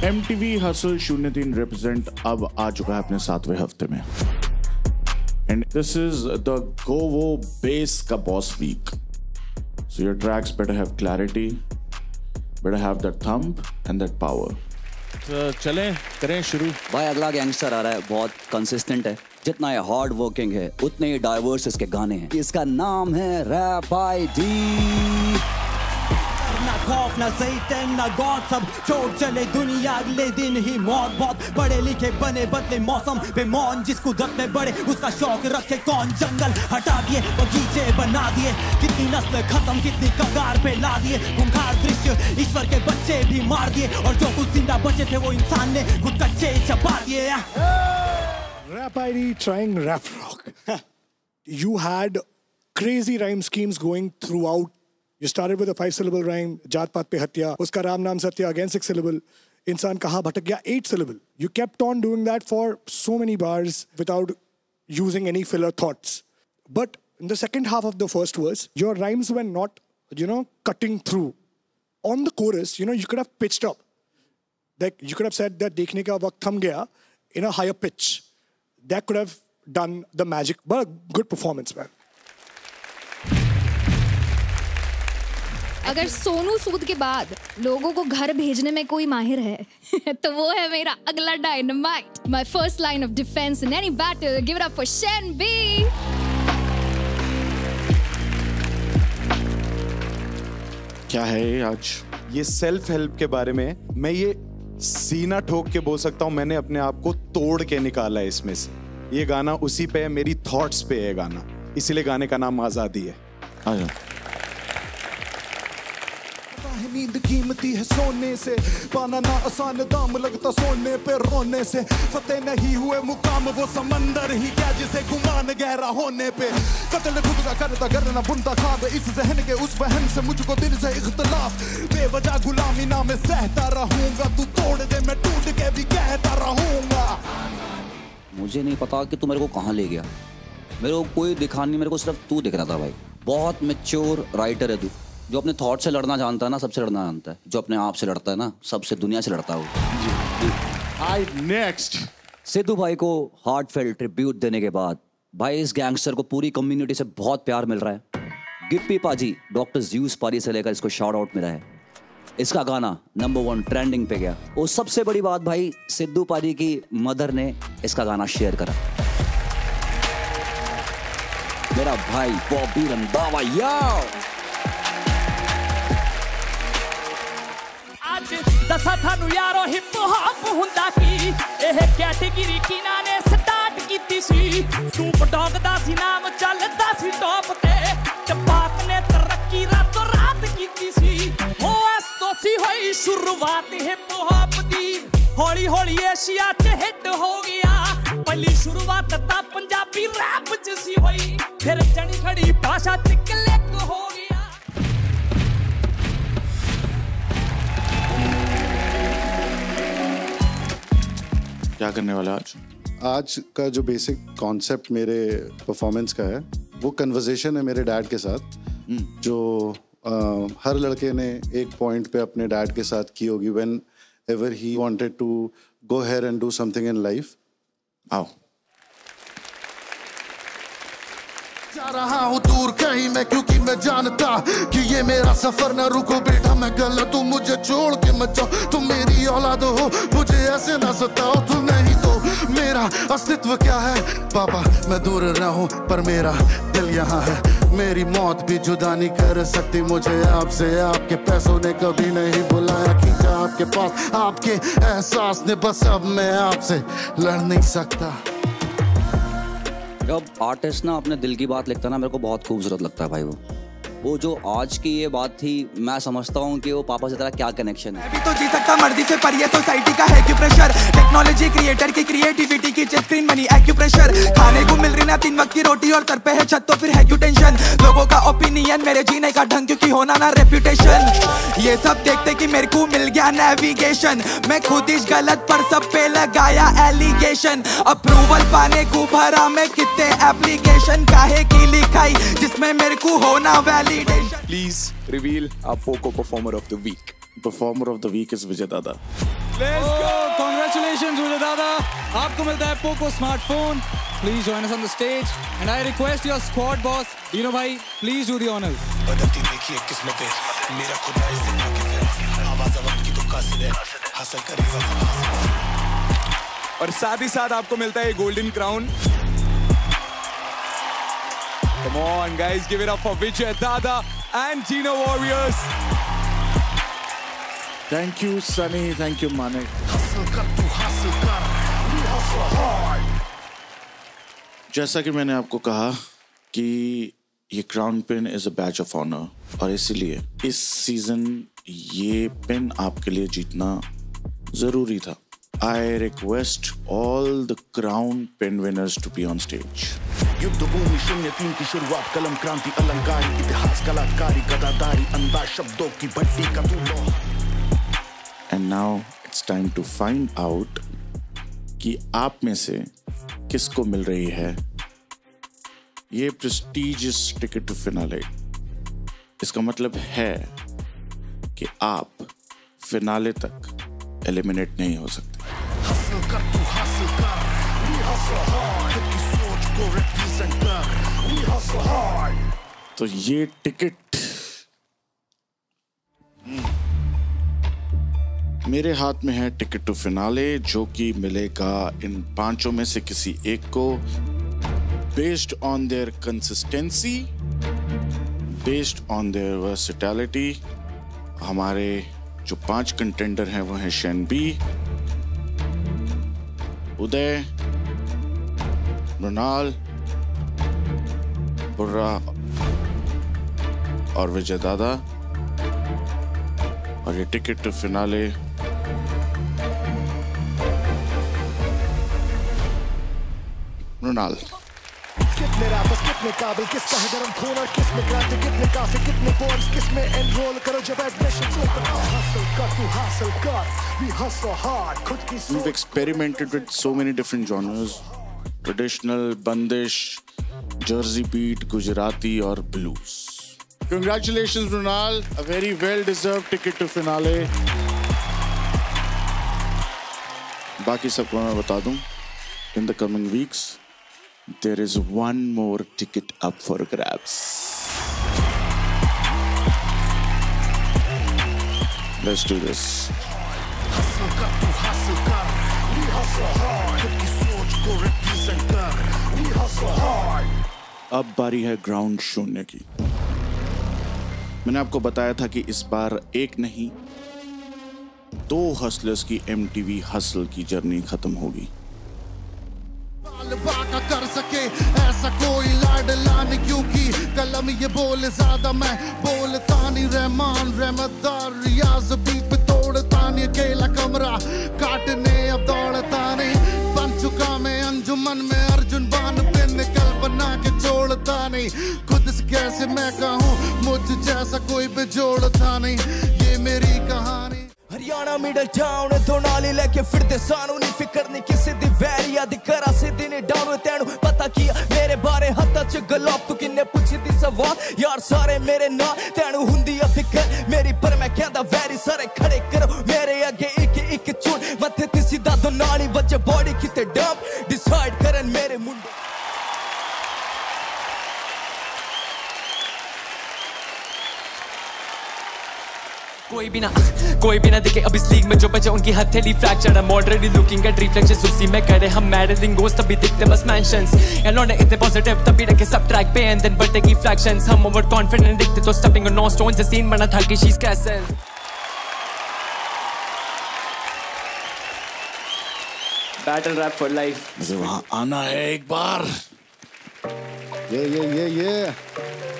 MTV hustle 03 represent अब आ चुका है अपने 7वें हफ्ते में एंड दिस इज द गोवो बेस का boss week so your tracks better have clarity better have that thumb and that power तो चलें करें शुरू भाई अगला गैंगस्टर आ रहा है बहुत कंसिस्टेंट है जितना ये हार्ड वर्किंग है उतने ही डाइवर्स इसके गाने हैं इसका नाम है रैप आईडी ना खौफ ना सैतान ना गॉड सब छोड़ चले दुनिया अगले दिन ही मौत बहुत पढ़े लिखे बने बदले मौसम पे मौन जिसको दर्द में बड़े उसका शौक रखे कौन जंगल हटा दिए बगीचे बना दिए कितनी नस्ल खत्म कितनी कगार पे ला दिए खूंखार दृश्य ईश्वर के बच्चे भी मार दिए और जो कुछ जिंदा बचे थे वो इंसान ने खुद कच्चे चबा दिए Rap ID trying rap rock. You had crazy rhyme schemes going throughout. You started with a 5-syllable rhyme, जात पात पे हत्या, उसका राम नाम सत्या, again 6-syllable, इंसान कहाँ भटक गया 8-syllable. You kept on doing that for so many bars without using any filler thoughts. But in the second half of the first verse, your rhymes were not, cutting through. On the chorus, you could have pitched up. Like you could have said that देखने का वक्त थम गया in a higher pitch. That could have done the magic, but a good performance, man. अगर सोनू सूद के बाद लोगों को घर भेजने में कोई माहिर है तो वो है मेरा अगला dynamite my first line of defence in any battle give it up for Shen B क्या है ये आज ये सेल्फ हेल्प के बारे में मैं ये सीना ठोक के बोल सकता हूँ मैंने अपने आप को तोड़ के निकाला है इसमें से ये गाना उसी पे है मेरी थॉट्स पे है गाना इसीलिए गाने का नाम आजादी है नींद कीमती है सोने से पाना ना आसान दाम लगता सोने पे रोने से फतेह नहीं हुए मुकाम वो समंदर ही क्या जिसे गुमान गहरा होने पे कत्ल खुद का करता करना बुनता खाब इस जहन के उस बहन से मुझको दिल से इख्तिलाफ बेवजह गुलामी ना मैं सहता रहूंगा तू तोड़ दे मैं टूट के भी कहता रहूंगा मुझे नहीं पता कि तू मेरे को कहाँ ले गया मेरे को कोई दिखा नहीं मेरे को सिर्फ तू दिख रहा था भाई बहुत मैच्योर राइटर है तू जो अपने थॉट से लड़ना जानता है ना सबसे लड़ना जानता है जो अपने आप से लड़ता है ना सबसे दुनिया से लड़ता है नेक्स्ट सिद्धू भाई को हार्टफेल्ट ट्रिब्यूट देने के बाद भाई इस गैंगस्टर को पूरी कम्युनिटी से बहुत प्यार मिल रहा है गिप्पी पाजी डॉक्टर ज्यूस पारी से लेकर इसको शाउट आउट मिला है इसका गाना नंबर 1 ट्रेंडिंग पे गया और सबसे बड़ी बात भाई सिद्धू पाजी की मदर ने इसका गाना शेयर करा मेरा भाई बॉबी रंधावा याओ दसा थानू यारो हिप हॉप हुंदा की ਇਹ ਕੈਟੇਗਰੀ ਕਿਨਾਂ ਨੇ ਸਟਾਰਟ ਕੀਤੀ ਸੀ ਸੂਪ ਡੌਗ ਦਾ ਸੀ ਨਾਮ ਚੱਲਦਾ ਸੀ ਟੌਪ ਤੇ ਟਪਾਕ ਨੇ ਤਰੱਕੀ ਰਾਤੋਂ ਰਾਤ ਕੀਤੀ ਸੀ ਹੋ ਇਸ ਤੋਂ ਸੀ ਹੋਈ ਸ਼ੁਰੂਆਤ ਹਿਪ ਹੌਪ ਦੀ ਹੌਲੀ ਹੌਲੀ ਏਸ਼ੀਆ 'ਚ ਹਿੱਟ ਹੋ ਗਿਆ ਪਹਿਲੀ ਸ਼ੁਰੂਆਤ ਤਾਂ ਪੰਜਾਬੀ ਰੈਪ 'ਚ ਸੀ ਹੋਈ ਫਿਰ ਜਣੀ ਖੜੀ ਭਾਸ਼ਾ 'ਚ ਕਲਿੱਕ ਹੋ ਗਿਆ क्या करने वाला आज का जो बेसिक कॉन्सेप्ट मेरे परफॉर्मेंस का है वो कन्वर्सेशन है मेरे डैड के साथ जो हर लड़के ने एक पॉइंट पे अपने डैड के साथ की होगी whenever he wanted to go here and do something in life आओ जा रहा हूँ दूर कहीं मैं क्योंकि मैं जानता कि ये मेरा सफर न रुको बेटा मैं गलत हूँ मुझे छोड़ के मत जाओ तुम मेरी औलाद हो मुझे ऐसे ना सताओ तुम नहीं तो मेरा अस्तित्व क्या है पापा मैं दूर रहूं पर मेरा दिल यहाँ है मेरी मौत भी जुदा नहीं कर सकती मुझे आपसे आपके पैसों ने कभी नहीं बुलाया खींचा आपके पास आपके एहसास ने बस अब मैं आपसे लड़ नहीं सकता जब आर्टिस्ट ना अपने दिल की बात लिखता है ना मेरे को बहुत खूबसूरत लगता है भाई वो जो आज की ये बात थी मैं समझता हूँ कि वो पापा से तेरा क्या कनेक्शन है मैं भी तो जी सकता मर्जी से पर ये सोसाइटी का है क्यों प्रेशर टेक्नोलॉजी क्रिएटर की क्रिएटिविटी की चेक स्क्रीन मनी एक्यूप्रेशर खाने को मिल रही ना 3 वक्त की रोटी और सर पे है छत तो फिर है क्यों टेंशन लोगों का ओपिनियन मेरे जीने का ढंग क्योंकि होना ना रेप्यूटेशन ये सब देखते कि मेरे को मिल गया नेविगेशन मैं खुद ही गलत पर सब पे लगाया एलिगेशन अप्रूवल पाने को भरा मैं कितने एप्लीकेशन काहे की लिखाई जिसमें मेरे को होना validation Please reveal our Poco Performer of the Week. Performer of the Week is Vijay Dada. Let's go! Congratulations, Julia Dada. आपको मिलता है Poco smartphone. Please join us on the stage. And I request your squad boss, Dino bhai, please do the honors. बदलती देखिए किस्मतें, मेरा खुदा इससे वाकिफ है. आवाज़ वक्त की तो कासिद है, हासिल करेगा. और साथ ही साथ आपको मिलता है golden crown. Come on, guys, give it up for Vijay Dada and Dino Warriors. Thank you, Sunny. Thank you, Manik. हासिल कर तू हासिल कर. We hustle hard. जैसा कि मैंने आपको कहा कि ये crown pin is a badge of honour और इसीलिए इस सीजन ये पिन आपके लिए जीतना जरूरी था. I request all the crown pin winners to be on stage. युद्ध भूमि 03 की शुरुआत, कलम क्रांति अलंकारी, इतिहास कलाकारी, गदादारी, अंदाज शब्दों की भट्टी का तू. And now it's time to find out कि आप में से किसको मिल रही है ये प्रेस्टीजियस टिकट टू फिनाले. इसका मतलब है कि आप फिनाले तक एलिमिनेट नहीं हो सकते. हासिल कर तू हासिल कर. We hustle hard. खुद की सोच को represent कर. We hustle hard. तो ये टिकट मेरे हाथ में है. टिकट टू फिनाले जो कि मिलेगा इन पांचों में से किसी एक को, based on their consistency, based on their versatility. हमारे जो 5 कंटेंडर हैं वो हैं शेन बी, उदय, मृणाल, बुर्रा और विजय दादा. और ये टिकट टू फिनाले मृणाल. कितने रैपर्स कितने काबिल, किसका है गरम खून और किसमें क्रांति, कितने काफी कितने पोएम्स, किसमें एनरोल करो जब एडमिशन ओपन. हासिल कर तू हासिल कर. We hustle hard. खुद की We've experimented with so many different genres: traditional, bandish, Jersey beat, Gujarati और blues. Congratulations, Mrunal. A very well-deserved ticket to finale. बाकी सबको मैं बता दूं, in the coming weeks, there is one more ticket up for grabs. Let's do this. हासिल कर तू हासिल कर. We hustle hard. खुद की सोच को represent कर. We hustle hard. अब बारी है ग्राउंड शून्य की. मैंने आपको बताया था कि इस बार एक नहीं 2 हसलर्स की MTV हसल की जर्नी खत्म होगी. बाका कर सके ऐसा कोई लाडला नहीं, क्योंकि कलम ये बोले ज्यादा मैं बोलता नहीं. रहमान रहमतदार रियाज बीट पे तोड़ता नहीं. अकेला कमरा काटने अब दौड़ता नहीं. बन चुका मैं अंजुमन में अर्जुन बान पे निकल बना के छोड़ता नहीं. खुद से कैसे मैं कहूँ मुझ जैसा कोई भी जोड़ता नहीं. ये मेरी कहानी. हरियाणा मिडल टाउन दो नाली लेके फिरते सानू नहीं फिकर नहीं किसी दी वैरी आदि करा से दिन डाउन तेनू पता किया मेरे बारे हत्ता च गलप तू किन्ने पूछी दी सवाल यार सारे मेरे ना तेनू हुंदी आ फिकर मेरी पर मैं कहदा वैरी सारे खड़े करो मेरे आगे एक एक चुन मथे ते सीधा दो नाली वजे बॉडी किते डंप डिसाइड करन मेरे मुंडे. कोई भी ना दिखे अब इस लीग में जो बचे उनकी हथेली फ्रैक्चर है ऑलरेडी लुकिंग एट रिफ्लेक्शंस उसी में करे हम मैडलिंग गोस तभी दिखते बस मेंशंस एंड लौंडे इतने पॉजिटिव तभी रखे सब ट्रैक पे एंड देन बढ़ेगी फ्रैक्शंस हम ओवर कॉन्फिडेंट दिखते तो स्टेपिंग ऑन नो स्टोन से सीन बना था कि she is castle. Battle rap for life. मुझे वहां आना है एक बार. ये